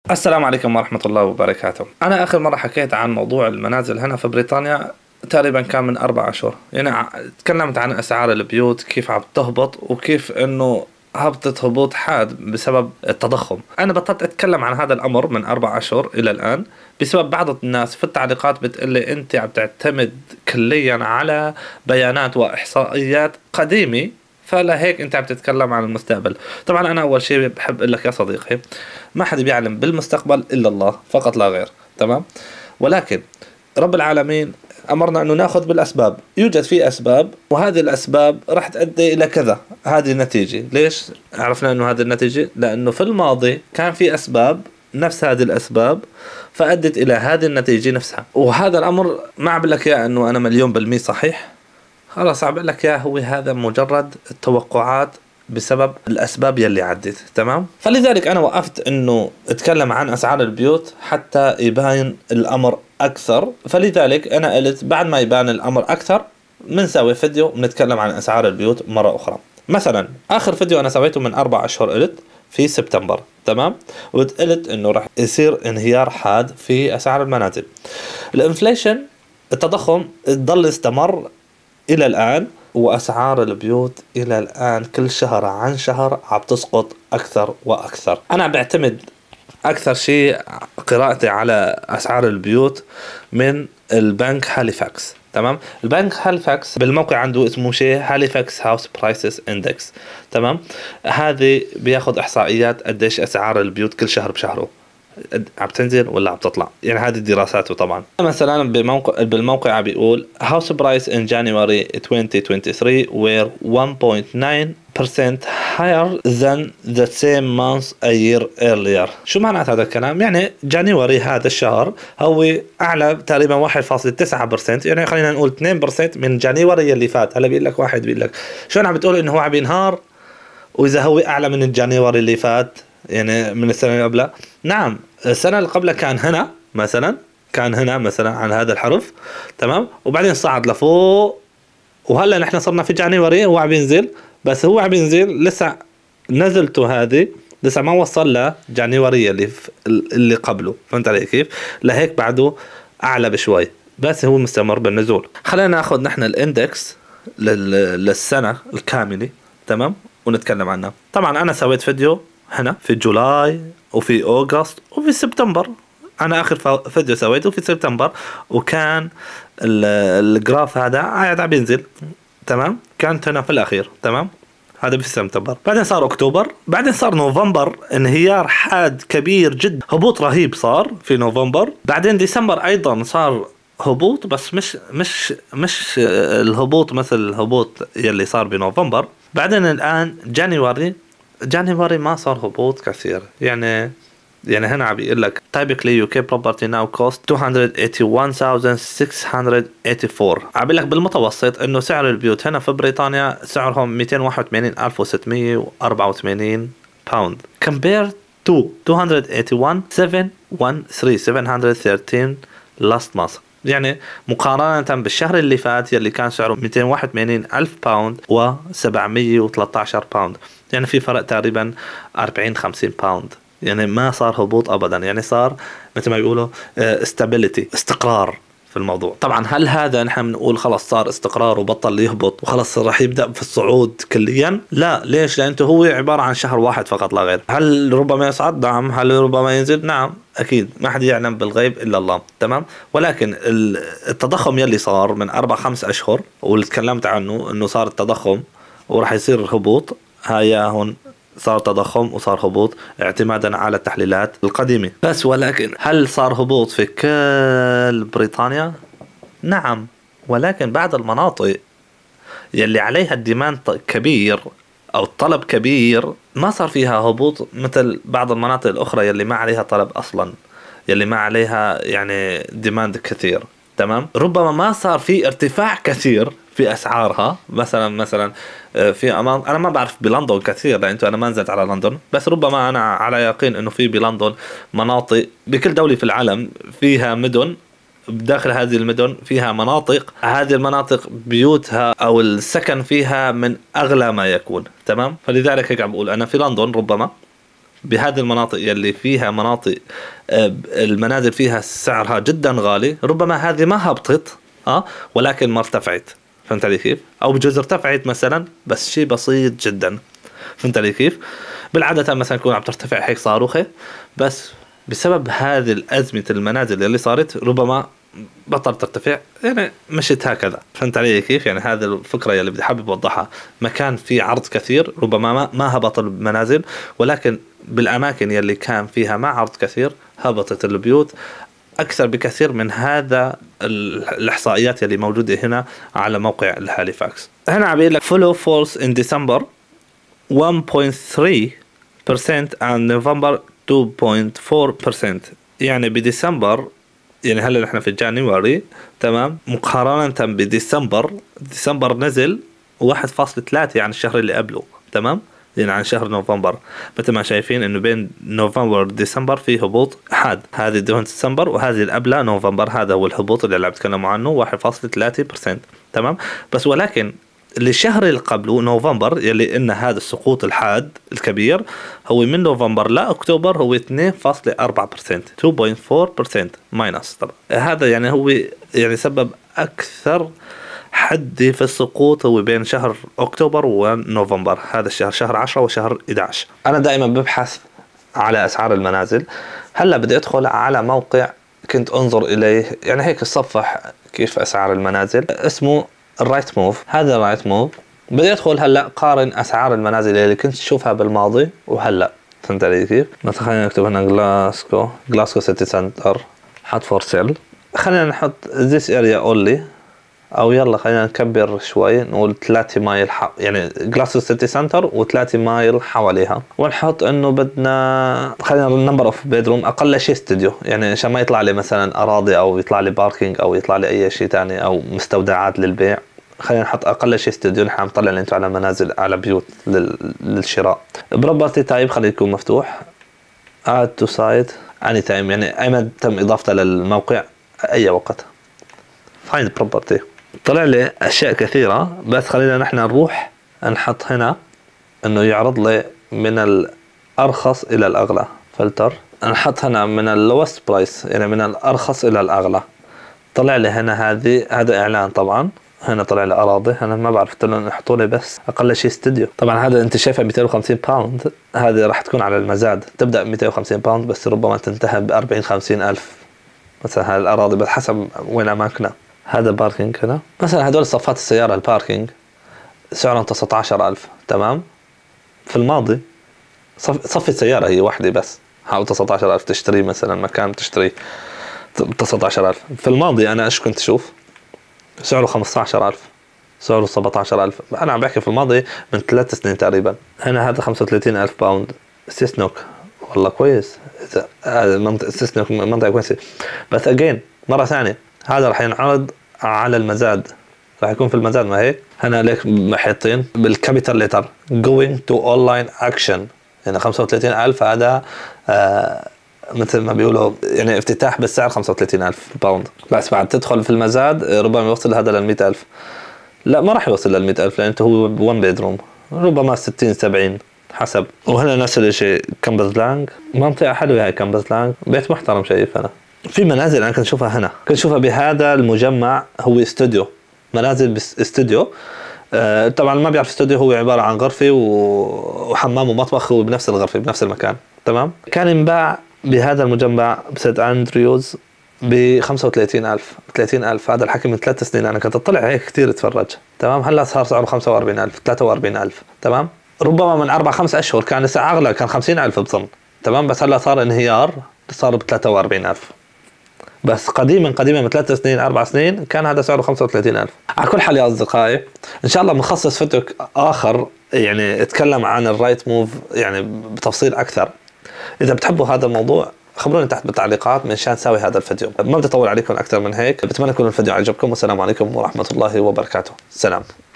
السلام عليكم ورحمة الله وبركاته. أنا آخر مرة حكيت عن موضوع المنازل هنا في بريطانيا تقريبا كان من 4 أشهر، يعني تكلمت عن أسعار البيوت كيف عم تهبط وكيف إنه هبطت هبوط حاد بسبب التضخم. أنا بطلت أتكلم عن هذا الأمر من 4 أشهر إلى الآن بسبب بعض الناس في التعليقات بتقلي أنت عم تعتمد كليا على بيانات وإحصائيات قديمة، فلهيك انت عم تتكلم عن المستقبل. طبعا انا اول شيء بحب اقول لك يا صديقي، ما حدا بيعلم بالمستقبل الا الله فقط لا غير، تمام؟ ولكن رب العالمين امرنا انه ناخذ بالاسباب، يوجد في اسباب وهذه الاسباب راح تؤدي الى كذا، هذه النتيجة. ليش عرفنا انه هذه النتيجة؟ لانه في الماضي كان في اسباب نفس هذه الاسباب فادت الى هذه النتيجة نفسها. وهذا الامر ما عم بقول لك اياه انه انا مليون بالمية صحيح، خلاص عم بقول لك يا هو هذا مجرد التوقعات بسبب الاسباب يلي عدت، تمام؟ فلذلك انا وقفت انه اتكلم عن اسعار البيوت حتى يبان الامر اكثر. فلذلك انا قلت بعد ما يبان الامر اكثر بنسوي فيديو بنتكلم عن اسعار البيوت مرة اخرى. مثلا اخر فيديو انا سويته من 4 اشهر قلت في سبتمبر، تمام؟ وقلت انه راح يصير انهيار حاد في اسعار المنازل. الانفليشن، التضخم، ضل استمر إلى الآن، وأسعار البيوت إلى الآن كل شهر عن شهر عم تسقط أكثر وأكثر. أنا بعتمد أكثر شيء قراءتي على أسعار البيوت من البنك هاليفاكس، تمام؟ البنك هاليفاكس بالموقع عنده اسمه شيء هاليفاكس هاوس برايسز اندكس، تمام؟ هذه بياخد إحصائيات قديش أسعار البيوت كل شهر بشهره، عم تنزل ولا عم تطلع، يعني هذه دراساته. طبعا مثلا بالموقع بيقول house price in January 2023 were 1.9% higher than the same month a year earlier. شو معنات هذا الكلام؟ يعني جانيوري هذا الشهر هو اعلى تقريبا 1.9%، يعني خلينا نقول 2% من جانيوري اللي فات. هلا بيقول لك واحد بيقول لك شو عم بتقول انه هو عم ينهار واذا هو اعلى من الجانيوري اللي فات، يعني من السنة اللي قبلها. نعم، السنة اللي قبلها كان هنا مثلا عن هذا الحرف، تمام؟ وبعدين صعد لفوق، وهلا نحن صرنا في جانيوري هو عم ينزل، بس هو عم ينزل لسه نزلته هذه لسه ما وصل لجانيوري اللي قبله. فهمت علي كيف؟ لهيك بعده اعلى بشوي، بس هو مستمر بالنزول. خلينا ناخذ نحن الاندكس للسنة الكاملة، تمام؟ ونتكلم عنها. طبعا انا سويت فيديو هنا في جولاي وفي اوغست وفي سبتمبر. انا اخر فيديو سويته في سبتمبر، وكان الجراف هذا قاعد عم ينزل، تمام؟ كانت هنا في الاخير، تمام؟ هذا في سبتمبر، بعدين صار اكتوبر، بعدين صار نوفمبر، انهيار حاد كبير جدا، هبوط رهيب صار في نوفمبر. بعدين ديسمبر ايضا صار هبوط، بس مش الهبوط مثل الهبوط يلي صار بنوفمبر. بعدين الان جانيوري ما صار هبوط كثير، يعني هنا عم بيقول لك typically UK property now cost 281,684. عم بيقول لك بالمتوسط انه سعر البيوت هنا في بريطانيا سعرهم 281,684 باوند compared to 281,713 last month. يعني مقارنة بالشهر اللي فات يلي كان سعره 281,000 باوند و713 باوند، يعني في فرق تقريبا 40-50 باوند. يعني ما صار هبوط ابدا، يعني صار مثل ما بيقولوا استقرار في الموضوع. طبعا هل هذا نحن بنقول خلص صار استقرار وبطل يهبط وخلص راح يبدأ في الصعود كليا؟ لا. ليش؟ لأنه هو عبارة عن شهر واحد فقط لا غير. هل ربما يصعد؟ نعم. هل ربما ينزل؟ نعم أكيد، ما حد يعلم بالغيب إلا الله، تمام؟ ولكن التضخم يلي صار من 4-5 أشهر واللي تكلمت عنه إنه صار التضخم وراح يصير هبوط، هاي هون صار تضخم وصار هبوط اعتمادا على التحليلات القديمة بس. ولكن هل صار هبوط في كل بريطانيا؟ نعم، ولكن بعض المناطق يلي عليها الديماند كبير او الطلب كبير ما صار فيها هبوط مثل بعض المناطق الاخرى يلي ما عليها طلب اصلا، يلي ما عليها يعني ديماند كثير، تمام؟ ربما ما صار في ارتفاع كثير في اسعارها. مثلا في انا ما بعرف بلندن كثير لانه انا ما نزلت على لندن، بس ربما انا على يقين انه في بلندن مناطق، بكل دولة في العالم فيها مدن، بداخل هذه المدن فيها مناطق، هذه المناطق بيوتها او السكن فيها من اغلى ما يكون، تمام؟ فلذلك هيك عم بقول انا في لندن ربما بهذه المناطق يلي فيها مناطق المنازل فيها سعرها جدا غالي، ربما هذه ما هبطت ولكن ما ارتفعت. فهمت علي كيف؟ او بجوز ارتفعت مثلا بس شيء بسيط جدا. فهمت علي كيف؟ بالعادة مثلا تكون عم ترتفع هيك صاروخة، بس بسبب هذه الأزمة المنازل اللي صارت ربما بطلت ترتفع، يعني مشت هكذا. فهمت علي كيف؟ يعني هذه الفكرة اللي بدي حابب أوضحها. مكان فيه عرض كثير ربما ما هبط المنازل، ولكن بالأماكن يلي كان فيها ما عرض كثير هبطت البيوت أكثر بكثير من هذا الإحصائيات اللي موجودة هنا على موقع الهاليفاكس. هنا عم بيقول لك follow falls in December 1.3% and November 2.4%. يعني بديسمبر، يعني هلا نحن في جانيوري تمام، مقارنة بديسمبر، ديسمبر نزل 1.3 عن الشهر اللي قبله. تمام، يعني عن شهر نوفمبر. مثل ما شايفين انه بين نوفمبر وديسمبر في هبوط حاد. هذه ديسمبر وهذه اللي قبلها نوفمبر، هذا هو الهبوط اللي عم بتكلموا عنه 1.3%. تمام، بس ولكن الشهر اللي قبله نوفمبر يلي إن هذا السقوط الحاد الكبير هو من نوفمبر لأكتوبر هو 2.4%، 2.4% ماينس. طبعا هذا يعني هو يعني سبب أكثر حد في السقوط هو بين شهر أكتوبر ونوفمبر. هذا الشهر شهر 10 وشهر 11. أنا دائما ببحث على أسعار المنازل. هلا بدي أدخل على موقع كنت أنظر إليه، يعني هيك الصفح كيف أسعار المنازل، اسمه الرايت موف. هذا الرايت موف بدي أدخل هلا قارن أسعار المنازل اللي كنت أشوفها بالماضي وهلا. فهمت علي كيف؟ مثلا خلينا نكتب هنا جلاسكو سيتي سنتر حط فور سيل. خلينا نحط this area only، او يلا خلينا نكبر شوي نقول 3 مايل يعني جلاسكو سيتي سنتر و3 مايل حواليها، ونحط انه بدنا خلينا نمبر اوف بيدروم اقل شيء استوديو، يعني عشان ما يطلع لي مثلا اراضي او يطلع لي باركينج او يطلع لي اي شيء ثاني او مستودعات للبيع. خلينا نحط اقل شيء استوديو. نحن عم نطلع انتم على منازل على بيوت للشراء. بروبرتي تايب خليه يكون مفتوح. اد تو سايت اني تايم، يعني ايمتى تم اضافته للموقع اي وقت. فايند بروبرتي طلع لي اشياء كثيرة، بس خلينا نحن نروح نحط هنا انه يعرض لي من الارخص الى الاغلى. فلتر نحط هنا من اللوست برايس، يعني من الارخص الى الاغلى. طلع لي هنا هذا اعلان. طبعا هنا طلع لي اراضي، انا ما بعرف قلت لهم يحطوا لي بس اقل شيء استوديو. طبعا هذا انت شايفه 250 باوند، هذه راح تكون على المزاد، تبدا ب 250 باوند بس ربما تنتهي ب 40-50 الف مثلا. هذه الاراضي بس حسب وين اماكنها. هذا باركينج هنا مثلا، هدول صفات السيارة الباركينج سعرهم 19,000. تمام، في الماضي صفة سيارة هي واحدة بس حاول 19,000 تشتري مثلا مكان تشتري 19,000. في الماضي أنا إيش كنت أشوف سعره 15,000 سعره 17,000. أنا عم بحكي في الماضي من 3 سنين تقريبا. هنا هذا 35,000 باوند سيسنوك، والله كويس. هذا سيسنوك منطقة كويسة، بس أجين مرة ثانية هذا رح ينعرض على المزاد، راح يكون في المزاد. ما هيك هنا ليك محيطين بالكابيتال ليتر going to online action، يعني 35,000 هذا مثل ما بيقولوا يعني افتتاح بالسعر 35,000 باوند. بس بعد تدخل في المزاد ربما يوصل هذا لل 100,000. لا ما راح يوصل لل 100,000 لأنه هو 1 بيدروم، ربما 60-70 حسب. وهنا نفس الشيء كامبزلانج، منطقة حلوة هاي كامبزلانج، بيت محترم شايف أنا. في منازل أنا كنت أشوفها هنا، كنت أشوفها بهذا المجمع، هو استوديو، منازل استوديو. طبعا ما بيعرف استوديو، هو عبارة عن غرفة وحمام ومطبخ، هو بنفس الغرفة بنفس المكان. تمام، كان ينباع بهذا المجمع بسيد أندريوز ب 35,000 30,000. هذا الحكي من 3 سنين أنا كنت أطلع هيك كثير اتفرج. تمام، هلا صار سعره 45,000 43,000. تمام، ربما من 4-5 أشهر كان لسه أغلى، كان 50,000 بظن. تمام، بس هلا صار انهيار، صار ب 43,000. بس قديما من 3 سنين 4 سنين كان هذا سعره 35,000. على كل حال يا أصدقائي، إن شاء الله بنخصص فيديو آخر يعني اتكلم عن الرايت موف يعني بتفصيل أكثر. إذا بتحبوا هذا الموضوع خبروني تحت بالتعليقات منشان نسوي هذا الفيديو. ما بدي أطول عليكم أكثر من هيك، بتمنى يكون الفيديو عجبكم، والسلام عليكم ورحمة الله وبركاته. سلام.